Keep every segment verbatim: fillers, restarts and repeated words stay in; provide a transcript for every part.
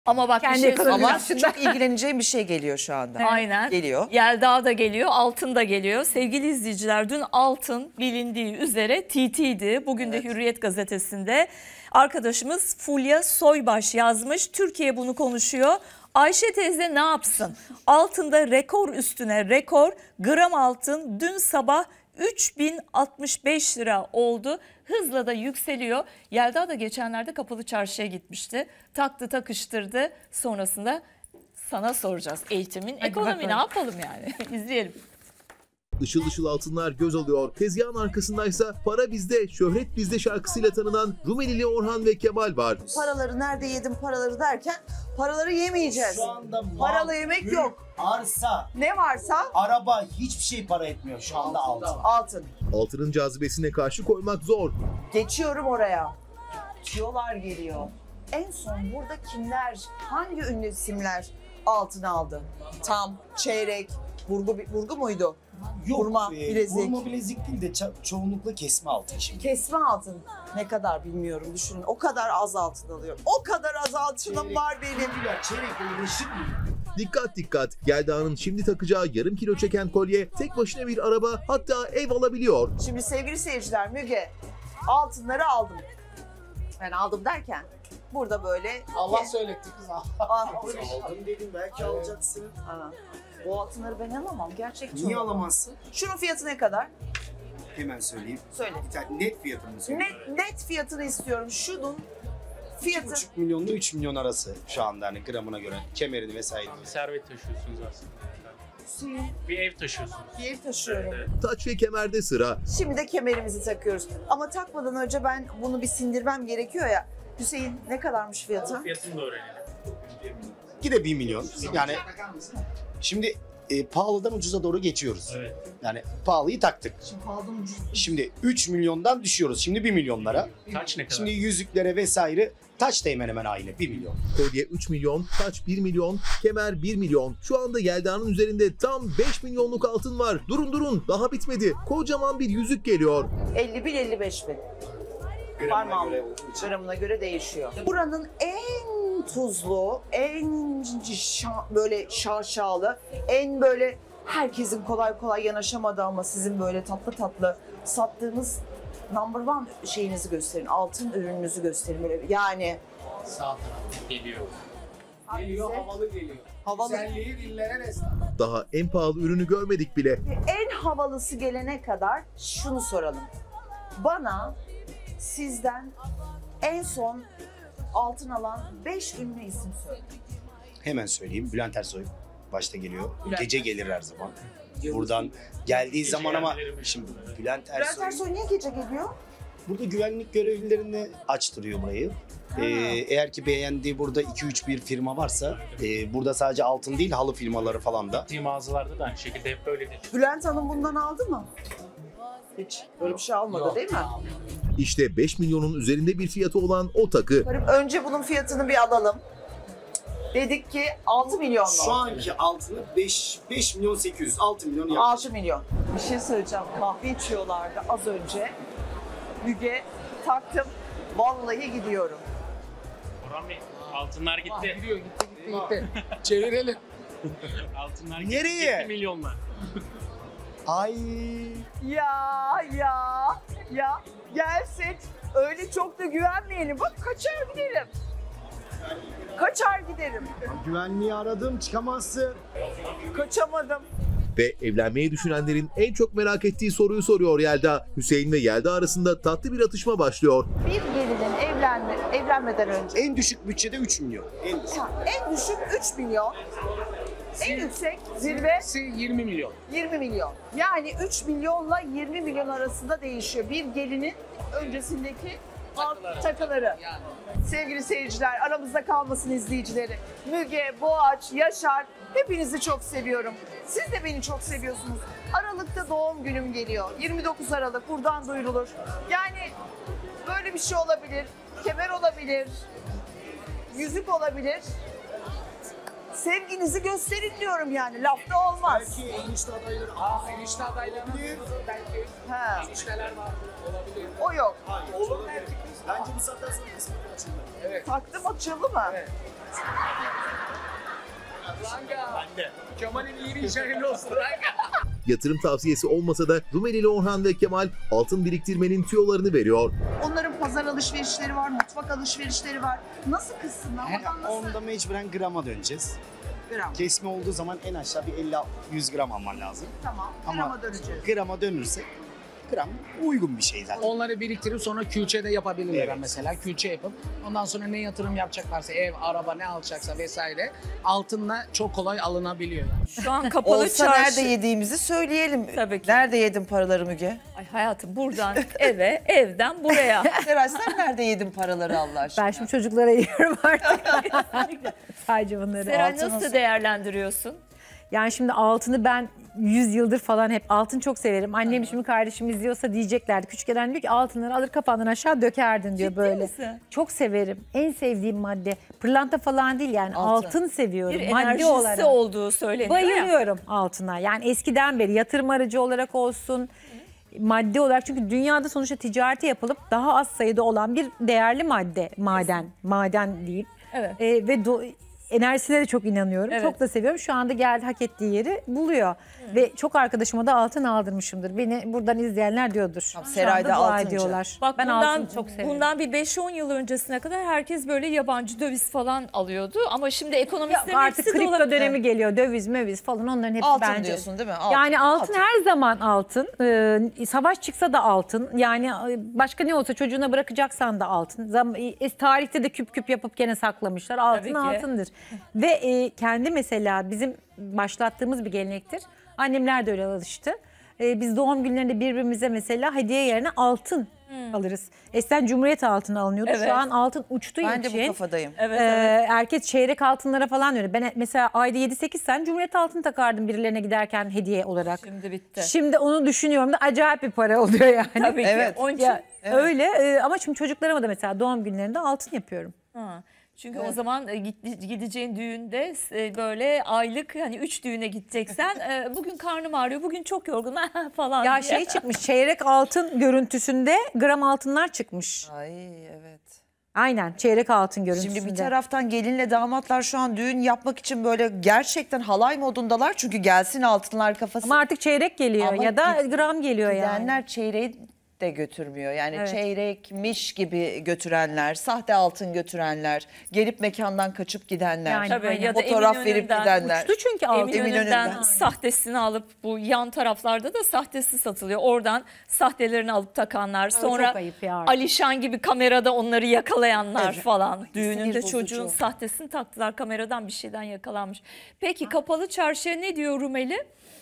Ama bak Kendi bir şey ekonomi söyleyeceğim. aslında. Çok ilgileneceğim bir şey geliyor şu anda. Aynen. Geliyor. Yelda da geliyor, altın da geliyor. Sevgili izleyiciler, dün altın bilindiği üzere T T'ydi. Bugün de Hürriyet gazetesinde arkadaşımız Fulya Soybaş yazmış. Türkiye bunu konuşuyor. Ayşe teyze ne yapsın? Altında rekor üstüne rekor. Gram altın dün sabah üç bin altmış beş lira oldu. Hızla da yükseliyor. Yelda da geçenlerde Kapalı Çarşı'ya gitmişti. Taktı takıştırdı. Sonrasında sana soracağız. Eğitimin, Hadi ekonomi bakalım. ne yapalım yani? İzleyelim. Işıl ışıl altınlar göz alıyor. Tezgahın arkasındaysa "Para bizde, şöhret bizde" şarkısıyla tanınan Rumelili Orhan ve Kemal var. Paraları nerede yedim paraları derken paraları yemeyeceğiz. Şu anda mal, Paralı yemek mülk, yok. arsa, Ne varsa araba, hiçbir şey para etmiyor şu anda altın. altın. Altının cazibesine karşı koymak zor. Geçiyorum oraya. Tüyolar geliyor. En son burada kimler, hangi ünlü isimler altın aldı? Tam, çeyrek, burgu, burgu muydu? Yok, Vurma, e, bilezik. vurma bilezik değil de ço- çoğunlukla kesme altın şimdi. Kesme altın. Ne kadar bilmiyorum, düşünün. O kadar az altın alıyorum. O kadar az altınım Çeyrek. var benim. Ya çeyrek uğraşır mı? Dikkat dikkat. Yelda'nın şimdi takacağı yarım kilo çeken kolye tek başına bir araba, hatta ev alabiliyor. Şimdi sevgili seyirciler, Müge, altınları aldım. Ben aldım derken burada böyle... Allah söyletti kız. Ah, Aldım dedim, belki alacaksın. Aa, bu altınları ben alamam. Gerçekten. Niye alamazsın? Şunun fiyatı ne kadar? Hemen söyleyeyim. Söyle. Bir tane net fiyatını söyleyeyim. Net, net fiyatını istiyorum. Şunun iki fiyatı. buçuk milyonla üç milyon arası şu anda hani gramına göre. Kemerini vesaire. Servet taşıyorsunuz aslında. Hüseyin, Bir ev taşıyorsunuz. bir ev taşıyorum. Taç ve kemerde sıra. Şimdi de kemerimizi takıyoruz. Ama takmadan önce ben bunu bir sindirmem gerekiyor ya. Hüseyin, ne kadarmış fiyatı? Fiyatını da öğrenelim. Yine bir milyon. Yani şimdi e, pahalıdan ucuza doğru geçiyoruz. Evet. Yani pahalıyı taktık. Şimdi pahalıdan ucuz. Şimdi üç milyondan düşüyoruz. Şimdi bir milyonlara. Kaç ne kadar? Şimdi yüzüklere vesaire taç da hemen hemen aynı bir milyon. Kolye üç milyon, taç bir milyon, kemer bir milyon. Şu anda Yelda'nın üzerinde tam beş milyonluk altın var. Durun durun, daha bitmedi. Kocaman bir yüzük geliyor. elli bin elli beş bin. Parmağım gramına göre değişiyor. Buranın en tuzlu, en şa- böyle şaşalı, en böyle herkesin kolay kolay yanaşamadığı ama sizin böyle tatlı tatlı sattığınız number one şeyinizi gösterin. Altın ürününüzü gösterin. Böyle. Yani Sağ tarafta geliyor. hangisi? Havalı geliyor. Havalı. Güzelliği dillere destan. Daha en pahalı ürünü görmedik bile. En havalısı gelene kadar şunu soralım. Bana sizden en son altın alan beş ünlü isim söyleyin. Hemen söyleyeyim. Bülent Ersoy başta geliyor. Gece gelir her zaman. Buradan geldiği zaman ama şimdi Bülent Bülent Ersoy Ersoy niye gece geliyor? burada güvenlik görevlilerini açtırıyor burayı. Ee, eğer ki beğendiği burada iki üç bir firma varsa e, burada sadece altın değil halı firmaları falan da. Gittiği mağazalarda da aynı şekilde hep böyledir. Bülent Hanım bundan aldı mı? Hiç böyle bir şey almadı değil mi? İşte beş milyonun üzerinde bir fiyatı olan o takı. Önce bunun fiyatını bir alalım. Dedik ki altı milyon mu? Şu anki altını beş milyon sekiz yüz, altı milyon yapmış. altı milyon. Bir şey söyleyeceğim. Kahve içiyorlardı az önce. Müge taktım. Vallahi gidiyorum. Orhan Bey, altınlar gitti. Gidiyor gitti gitti gitti. Çevirelim. Altınlar gitti. Nereye? Gitti milyonlar. Ay. Ya ya ya gelsin. Öyle çok da güvenmeyelim. Bak kaçar giderim. Kaçar giderim. Güvenliği aradım çıkamazsın. Kaçamadım. Ve evlenmeyi düşünenlerin en çok merak ettiği soruyu soruyor Yelda. Hüseyin ve Yelda arasında tatlı bir atışma başlıyor. Bir gelinin evlenme, evlenmeden önce En düşük bütçede üç milyon. En düşük. en düşük üç milyon. En yüksek zirve yirmi milyon. yirmi milyon. Yani üç milyonla yirmi milyon arasında değişiyor. Bir gelinin öncesindeki takıları. takıları. Sevgili seyirciler, aramızda kalmasın izleyicileri. Müge, Boğaç, Yaşar, hepinizi çok seviyorum. Siz de beni çok seviyorsunuz. Aralık'ta doğum günüm geliyor. yirmi dokuz Aralık buradan duyurulur. Yani böyle bir şey olabilir. Kemer olabilir. Yüzük olabilir. Sevginizi gösterin diyorum yani. Lafta olmaz. Belki enişte adayları, aa enişte adayları belki Ha, enişteler var olabilir. o yok. Olur belki kız. Bence bu saatten sonra kısmet açıldı. Taktım açıldı mı? Evet. Ranga. Kemal'in iyi bir iş hayırlı olsun Ranga. Yatırım tavsiyesi olmasa da Rumelili Orhan ve Kemal altın biriktirmenin tüyolarını veriyor. Onların pazar alışverişleri var, mutfak alışverişleri var. Nasıl kızsınlar? He, Oradan nasıl? Onda mecburen grama döneceğiz. Gram. Kesme olduğu zaman en aşağı bir elli yüz gram alman lazım. Tamam. Ama Grama döneceğiz. grama dönürsek gram uygun bir şey zaten. Onları biriktirip sonra külçe de yapabilirler Evet. mesela. Külçe yapıp ondan sonra ne yatırım yapacaklarsa ev, araba ne alacaksa vesaire altınla çok kolay alınabiliyor. Şu an kapalı Olsa çarşı. nerede yediğimizi söyleyelim. Tabii ki. Nerede yedin paraları Müge? Ay hayatım buradan eve, evden buraya. Seray sen nerede yedin paraları Allah aşkına? Ben şimdi çocuklara yiyorum artık. Sadece bunları. Seray Altın nasıl olsun. değerlendiriyorsun? Yani şimdi altını ben yüz yıldır falan hep altın çok severim. Annem şimdi kardeşim izliyorsa diyeceklerdi. Küçükken diyor ki altınları alır kafandan aşağı dökerdin diyor Ciddi böyle. misin? Çok severim. En sevdiğim madde. Pırlanta falan değil yani Altın. altın, seviyorum. Bir madde enerjisi olarak. olduğu söyleniyor ya. Bayılıyorum altına. Yani eskiden beri yatırım aracı olarak olsun, madde olarak. Çünkü dünyada sonuçta ticareti yapılıp daha az sayıda olan bir değerli madde, maden. Maden diyeyim. Evet. Ee, ve do- enerjisine de çok inanıyorum. Evet. Çok da seviyorum. Şu anda geldi hak ettiği yeri buluyor. Ve çok arkadaşıma da altın aldırmışımdır. Beni buradan izleyenler diyordur. Tamam, Şu Seray anda da dua altıncı. ediyorlar. Bak ben bundan, altını çok severim. bundan bir beş on yıl öncesine kadar herkes böyle yabancı döviz falan alıyordu. Ama şimdi ekonomistlerin Artık hepsi kripto dolar. dönemi geliyor. Döviz, möviz falan onların hepsi Altın bence. diyorsun değil mi? Altın. Yani altın, Altın. her zaman altın. Ee, savaş çıksa da altın. Yani e, başka ne olsa çocuğuna bırakacaksan da altın. Zam e, tarihte de küp küp yapıp gene saklamışlar. Altın Tabii ki. altındır. Ve e, kendi mesela bizim başlattığımız bir gelenektir. Annemler de öyle alıştı. E, biz doğum günlerinde birbirimize mesela hediye yerine altın alırız. Eskiden Cumhuriyet altını alınıyordu. Evet. Şu an altın uçtuğu Ben de için. bu kafadayım. Evet, Ee, evet. herkes çeyrek altınlara falan dönüyor. Ben mesela ayda yedi sekiz sen Cumhuriyet altını takardım birilerine giderken hediye olarak. Şimdi bitti. Şimdi onu düşünüyorum da acayip bir para oluyor yani. Tabii ki. Evet. Onun için, Ya, öyle e, ama şimdi çocuklarıma da mesela doğum günlerinde altın yapıyorum. ha. Çünkü o zaman e, git- gideceğin düğünde e, böyle aylık hani üç düğüne gideceksen e, bugün karnım ağrıyor, bugün çok yorgun falan Ya diye. şey çıkmış çeyrek altın görüntüsünde gram altınlar çıkmış. Ay evet. Aynen çeyrek altın görüntüsünde. Şimdi bir taraftan gelinle damatlar şu an düğün yapmak için böyle gerçekten halay modundalar. Çünkü gelsin altınlar kafası. Ama artık çeyrek geliyor Ama ya da gid- gram geliyor yani. Gidenler çeyreği de götürmüyor. Yani Evet. çeyrekmiş gibi götürenler, sahte altın götürenler, gelip mekandan kaçıp gidenler. Yani Tabii, aynen. ya da fotoğraf verip Eminönü'nden gidenler. Uçtu çünkü altın. Eminönü'nden Eminönü'nden. sahtesini alıp bu yan taraflarda da sahtesi satılıyor. Oradan sahtelerini alıp takanlar. Sonra çok ayıp ya. Alişan gibi kamerada onları yakalayanlar Evet. falan. Düğününde sinir bozucu. çocuğun sahtesini taktılar, kameradan bir şeyden yakalanmış. Peki kapalı çarşıya ne diyor Rumeli?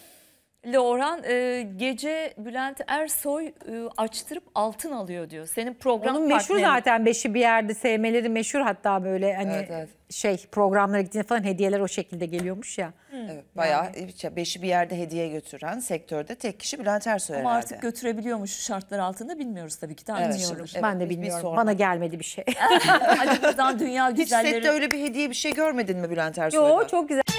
Orhan e, gece Bülent Ersoy e, açtırıp altın alıyor diyor. Senin program Onun meşhur partnerin. zaten beşi bir yerde sevmeleri meşhur, hatta böyle hani Evet, evet. şey programlara gittiğinde falan hediyeler o şekilde geliyormuş ya. Evet, bayağı beşi bir yerde hediye götüren sektörde tek kişi Bülent Ersoy Ama herhalde. artık götürebiliyor mu şu şartlar altında bilmiyoruz tabii ki. Daha Evet, bilmiyorum. evet. Ben de biz- biz bilmiyorum. sonra- Bana gelmedi bir şey. Hadi buradan dünya Hiç güzelleri. sette öyle bir hediye bir şey görmedin mi Bülent Ersoy'dan? Yo çok güzel.